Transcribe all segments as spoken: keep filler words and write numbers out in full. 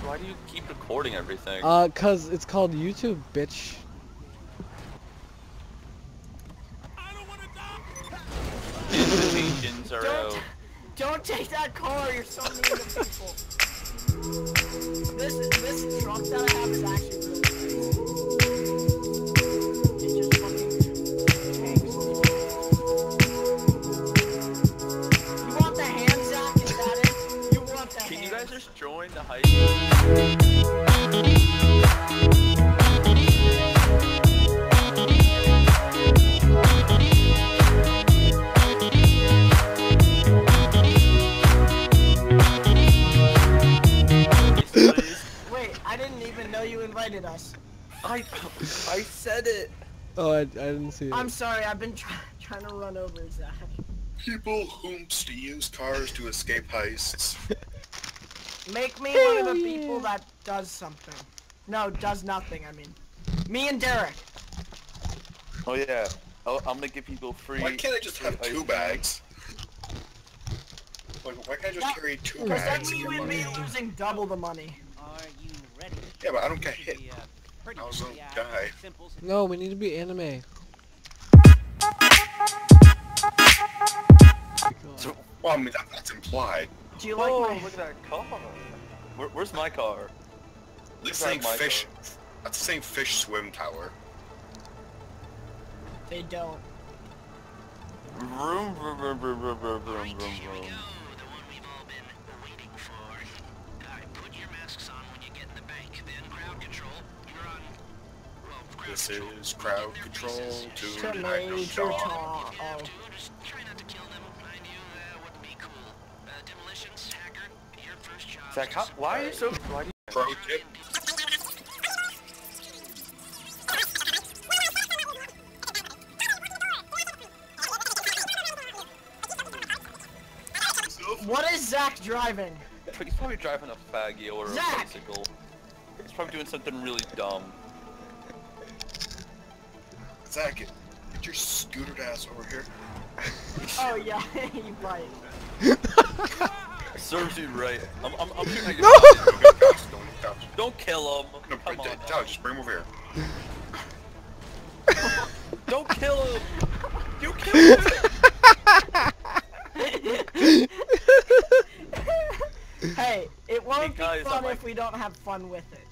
why do you keep recording everything? Uh, cause it's called YouTube, bitch. I don't want to die. Invitations are Don't, out. don't take that car. You're so mean to people. This this truck that I have is actually really crazy. It just fucking tanks. You want the hand, Zach? Is that it? You want the Can hand? you guys just join the hype? Wait, I didn't even know you invited us. I I said it. Oh, I, I didn't see it. I'm sorry. I've been try trying to run over Zach. People who use cars to escape heists. Make me Hell one of the yeah. people that does something. No, does nothing. I mean, me and Derek. Oh yeah. Oh, I'm gonna give people free. Why can't I just have free two ice bags? Like, why can't I just That- carry two Because then bags and we get would money? be losing double the money. Are you ready? Yeah, but I don't get hit. Should be, uh, pretty I was gonna yeah, die. simple. No, we need to be anime. So, Well, I mean, that, that's implied. Do you like oh, my? look at that car. Where, where's my car? This Grab same my fish. That's the same fish swim tower. They don't. Vroom, vroom, vroom, vroom, vroom, vroom, vroom, vroom, vroom. This is crowd control to To deny no Major dog. Tom. Oh. Zach, how, why are you so? Why do you? Pro tip. What is Zach driving? He's probably driving a faggy or a Zach! bicycle. He's probably doing something really dumb. Zach, get, get your scootered ass over here. Oh yeah, you right. Serves you right. I'm, I'm, I'm shooting at No! Don't, don't, Don't kill him. no, Come no, on. no, just bring him over here. Don't kill him. You killed him. Hey, it won't Hey, guys, be fun I'm like- if we don't have fun with it.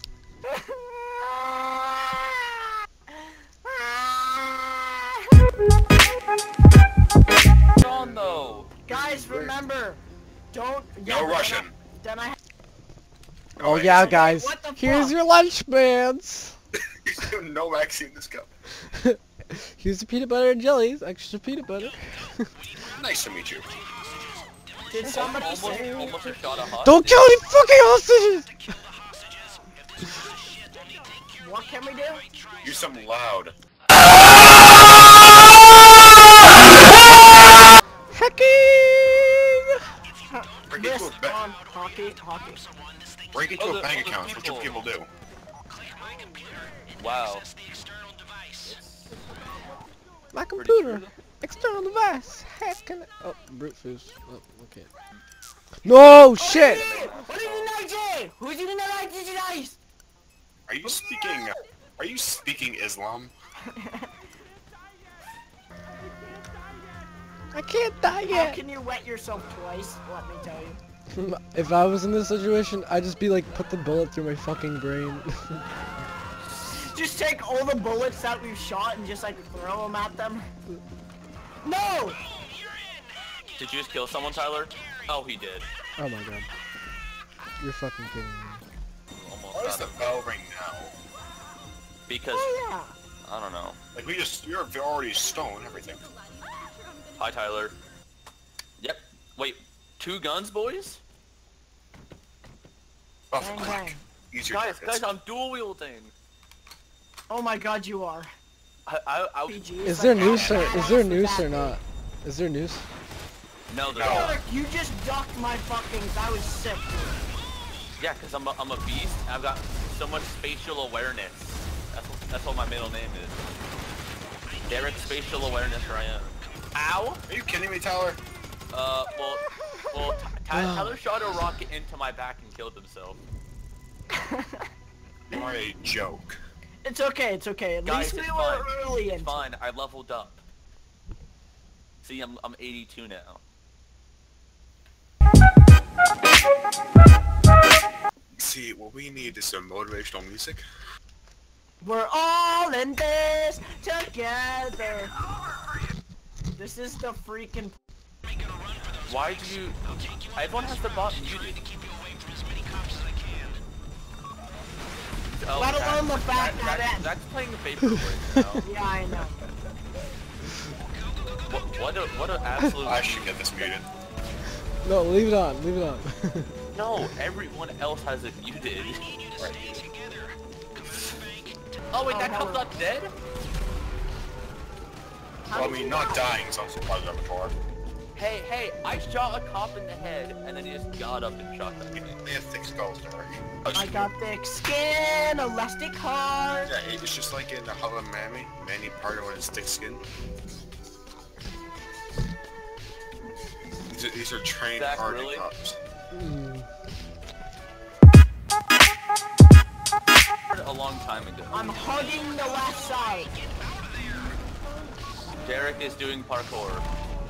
John, though. Guys, remember, don't. No then I- Russian. Then I. Oh wait, yeah, Okay, guys. what the Here's fuck? your lunch, mans. no vaccine in this cup. Here's the peanut butter and jellies. Extra peanut butter. Nice to meet you. Did somebody Almost, say? almost a shot of hot. Don't kill any fucking hostages! What can we do? Use something loud. Hacking! Break into Wrist a ba- on hockey, hockey. break into Oh, a the- bank oh, the account. That's what people. people do. Wow. My Pretty computer. true. External device. Hacking. Oh, brute force. Oh, okay. No shit! What did you say? Who did you know? Are you speaking? Are you speaking Islam? I can't die How yet. can you wet yourself twice? Let me tell you. If I was in this situation, I'd just be like, put the bullet through my fucking brain. Just take all the bullets that we've shot and just like throw them at them. No! Did you just kill someone, Tyler? Oh, he did. Oh my god. You're fucking kidding me. Almost Why does got the him. bell ring now? Because Oh yeah. I don't know. Like we just, you're already stoned everything. Hi, Tyler. Yep. Wait, two guns, boys? Oh, Bang, quick. bang. Use your Guys, jackets. guys, I'm dual wielding. Oh my god, you are. I, I, I P G. Is It's there like, noose I'm or badass is there with noose that or not? Is there noose? no, there's No. not. Derek, you just ducked my fucking. That was sick, dude. Yeah, because I'm a, I'm a beast. I've got so much spatial awareness. That's what, that's what my middle name is. Derek Spatial Awareness, here I am. Ow! Are you kidding me, Tyler? Uh, well, well, Ty- Ty- Tyler shot a rocket into my back and killed himself. are a joke. It's okay, it's okay. At Guys, least we it's were fine. early It's into fine. I leveled up. See, I'm I'm eighty-two now. See, what we need is some motivational music. We're all in this together. This is the freaking. Why do you? Everyone has the bot muted. Oh, Let alone the Zach- fact Zach- that- Zach's playing the Vaporwave now. Yeah, I know. What, what a what an absolute. I should get this muted. No, leave it on. Leave it on. No, everyone else has it muted. Right. Oh wait, Oh, that no. cop's not dead? How Well, I did mean, you not die? dying is also part of the repertoire. Hey, hey, I shot a cop in the head, and then he just got up and shot that They thing. have thick skulls, Derek. I got thick skin, elastic heart. Yeah, it's just like in the Hello Manny, Manny Pardo and his thick skin. These are, these are trained Zach, hardy really? cops. Mm. A long time ago. I'm hugging the left side. Derek is doing parkour.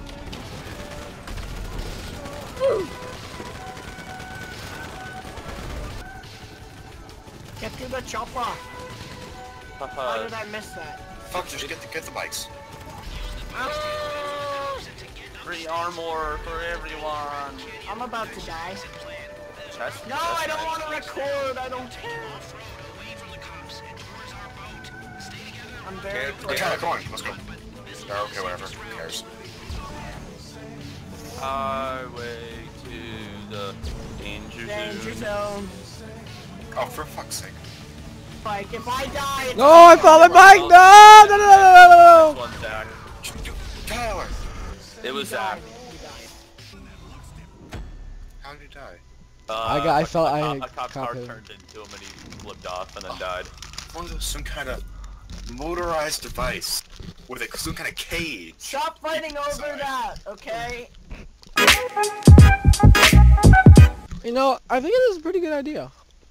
Get to the chopper. How Haha. did I miss that? Fuck, just get the, get the bikes. Free armor for everyone. I'm about to die. That's, No, that's I don't nice. want to record. I don't care. I'm very Care- close. Okay, come on, let's go. Oh, okay, whatever. Who cares? Highway to the danger Danger zone. zone. Oh, for fuck's sake. Like, if I die, it's No, I fell my bike. No, no, no, no, no, no, no. One Zach. Tyler! It was He Zach. died. He died. How did he die? Uh, I got- I a- felt a I cop- had A cop car copy. turned into him and he flipped off and then died. One of those, some kind of motorized device with a, some kind of cage. Stop fighting over Sorry. that, okay? You know, I think it is a pretty good idea.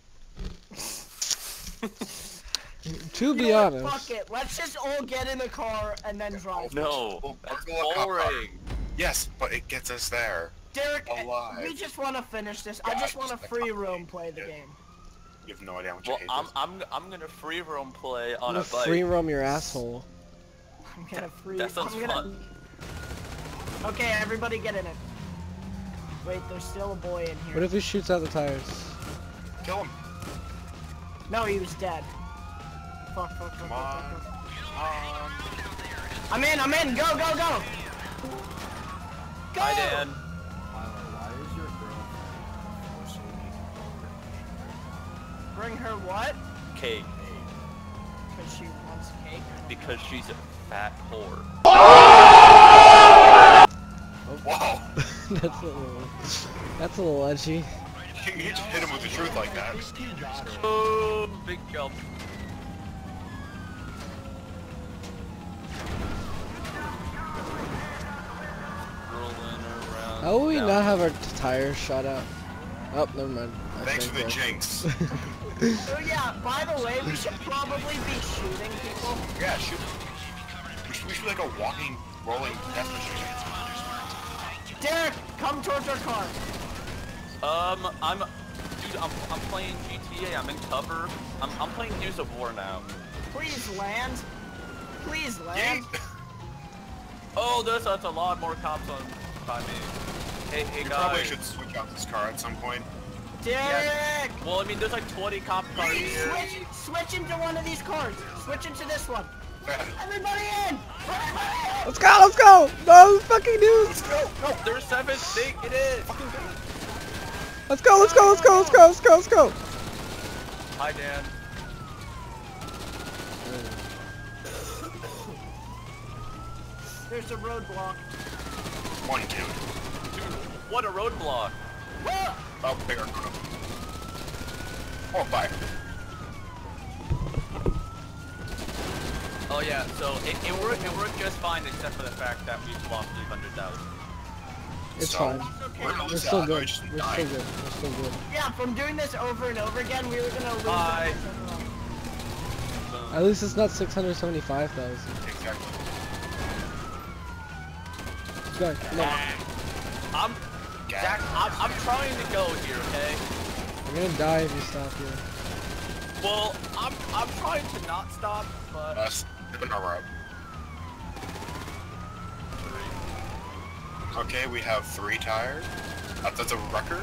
To You be know what? honest. Fuck it. Let's just all get in a car and then drive. No, Oh, that's Marco, a cop car. boring. Yes, but it gets us there. Derek, Alive. we just want to finish this. I Yeah, just I want to just- free roam play the Yeah. game. You have no idea how much I Well, hate I'm this. I'm I'm gonna free roam play I'm on a gonna bike. free roam your asshole. I'm gonna free. That sounds I'm gonna... fun. Okay, everybody get in it. Wait, there's still a boy in here. What if he shoots out the tires? Kill him. No, he was dead. Fuck, fuck, fuck, Come fuck, on. fuck, fuck. Um, I'm in, I'm in. Go, go, go. Go. Hi Dan. Bring her what? Cake. Because she wants cake. Because she's a fat whore. wow. That's a little. That's a little edgy. You can just hit him with the truth like that. Boom! Big jump. Rolling around. How will we down. not have our t- tires shot out? Oh, never mind. I Thanks for think the that- jinx. So yeah, by the way, we should probably be shooting people. Yeah, shoot. We should, we should be like a walking, rolling death machine. Derek, come towards our car. Um, I'm, dude, I'm, I'm playing G T A. I'm in cover. I'm, I'm playing Gears of War now. Please land. Please Yeet. land. Oh, there's that's a lot more cops on by me. Hey, hey You probably guys. should switch out this car at some point. Derek! Well, I mean, there's like twenty cop cars Please here. switch, switch into one of these cars. Switch into this one. Man, Everybody in! Everybody in! Let's go, let's go! No fucking dudes! No, there's seven. They get in. Let's go, let's go, let's go, let's go, let's go, let's go! Hi, Dan. There's a roadblock. one dude. Dude, what a roadblock. Oh, bigger. Oh, bye. Oh yeah, so it, it worked. It worked just fine, except for the fact that we've lost three hundred thousand. It's So, fine. We're, gonna We're lose still that. good. Just We're die. still good. We're still good. Yeah, from doing this over and over again, we were gonna lose. Bye. that. At least it's not six hundred seventy-five thousand. Exactly. Go, no. I'm, Zach, I'm, I'm trying to go here, okay? You're gonna die if you stop here. Well, I'm, I'm trying to not stop, but... Us, in a row. Okay, we have three tires. Uh, that's a record.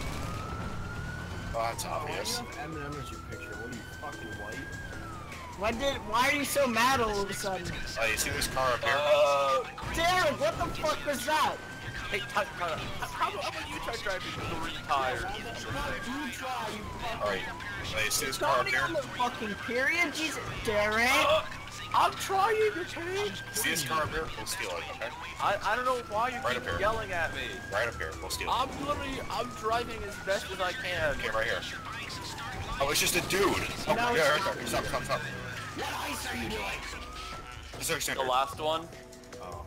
Oh, that's obvious. Eminem as your picture. What are you, fucking white? Why did? Why are you so mad all of a sudden? Oh, you see this car up here? Uh, Derek, what the fuck was that? hey, Ty- Tyler, how, how about you try driving three tires? You try, you fucking- Alright, oh, you see this car up Starting here? on the fucking period, Jesus, Derek. Uh, I'm trying to change. See this car up here? We'll steal it, okay? I, I don't know why you Right keep up here. yelling at me. Right up here, we'll steal it. I'm literally, I'm driving as best as I can. Okay, right here. Oh, it's just a dude. Oh, No, yeah, it's right there. Stop, stop, stop. What ice are you doing? Is there a The standard? last one. Oh.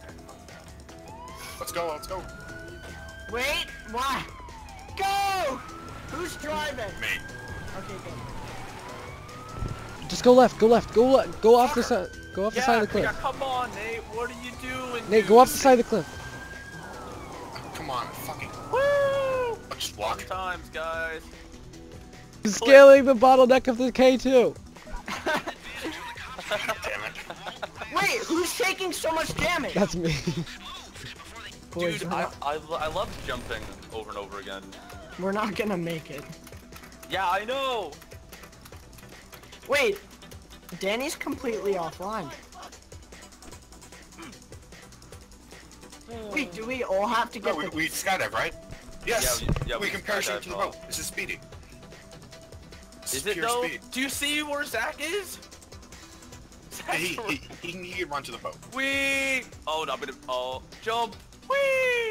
Let's go, let's go. Wait, why? Go! Who's driving? Me. Okay, good. Just go left, go left, go le go off the side, go off the Yeah, side of the yeah, cliff. come on, Nate. What are you doing? Nate, go off the side of the cliff. Come on, fucking. Woo! I'll just Fun walk. times, guys. Scaling the bottleneck of the K two. Damn it. Wait, who's taking so much damage? That's me. Boys, Dude, I, I, lo- I love jumping over and over again. We're not gonna make it. Yeah, I know. Wait, Danny's completely offline. Wait, do we all have to No, get we, the... we skydive, right? Yes! Yeah, we- yeah, we we can parachute skydive to the all. boat. This is speedy. This Is it pure though? speed. Do you see where Zach is? He, Zach's he, he, he can run to the boat. Wee! Oh, no, I'm gonna. Oh, jump! Wee!